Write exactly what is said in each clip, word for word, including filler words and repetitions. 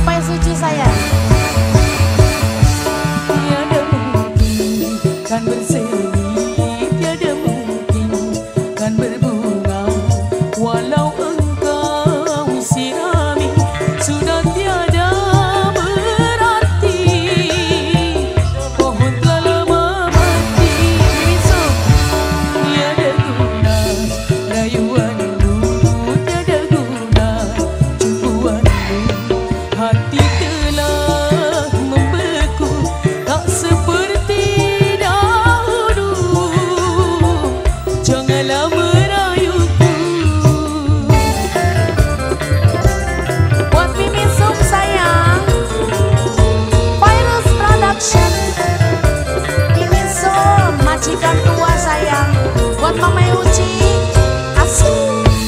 Apa yang suci sayang? Tiada mungkin kan bersemi, tiada mungkin kan berbunga, walau engkau sirami sudah tiada berarti. Pohon telah lama mati, tiada guna rayuanmu, tiada guna cumbuanmu. Hati telah membeku, tak seperti dahulu. Janganlah merayuku. Buat Mimi Sum sayang, Virus Production. Mimi Sum, majikan tua sayang. Buat Mama Uci, asik.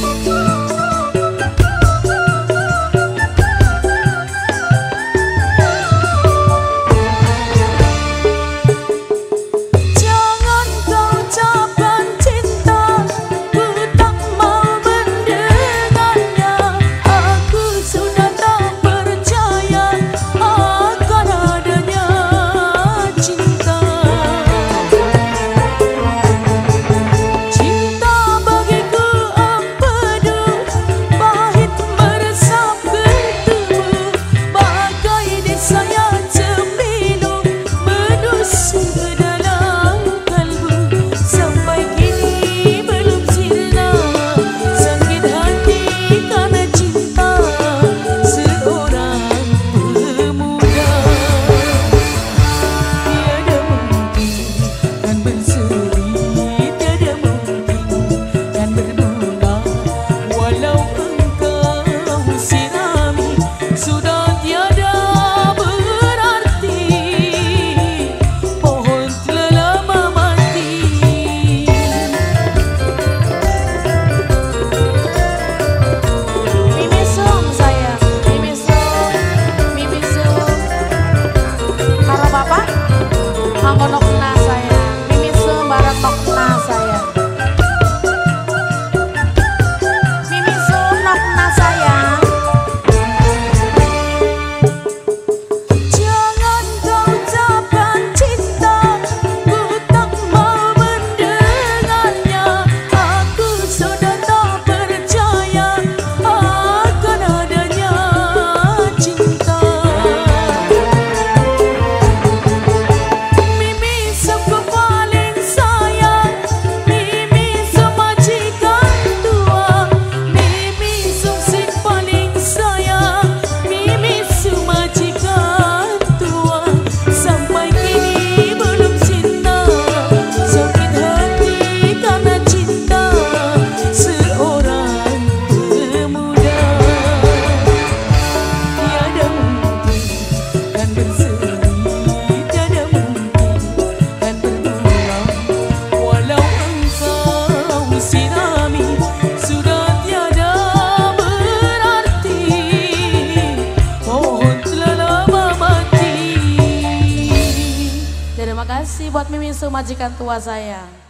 Jangan kau ucapkan cinta, ku tak mau mendengarnya. Aku sudah tak percaya akan adanya cinta. Cinta bagiku empedu, pahit meresap ke tubuh, bagai desaya cembilu menusuk ke dalam kalbu. Sampai kini belum sirna sakit hati karena cinta seorang pemuda. Tiada mungkin kan berseri, tiada mungkin kan berbunga, walau engkau sirami sudah tiada berarti. Pohon telah lama mati. Mimi Sum sayang, Mimi Sum, Mimi Sum. Karo bapak, mangko nokna sayang. Mimi Sum bareng nokna sayang. Mimi Sum nokna sayang. Jangan kau ucapkan cinta, ku tak mau mendengarnya. Aku sudah tak percaya akan adanya cinta. Mimi Sum ku paling sayang, Mimi Sum majikan tua, Mimi Sum si paling sayang, Mimi Sum majikan tua. Sampai kini belum cinta, sakit hati karena cinta seorang pemuda. Tiada mungkin kan berseri, tiada mungkin kan berbunga, walau engkau sirami sudah tiada berarti. Pohon telah lama mati. Terima kasih buat Mimi Sum majikan tua sayang.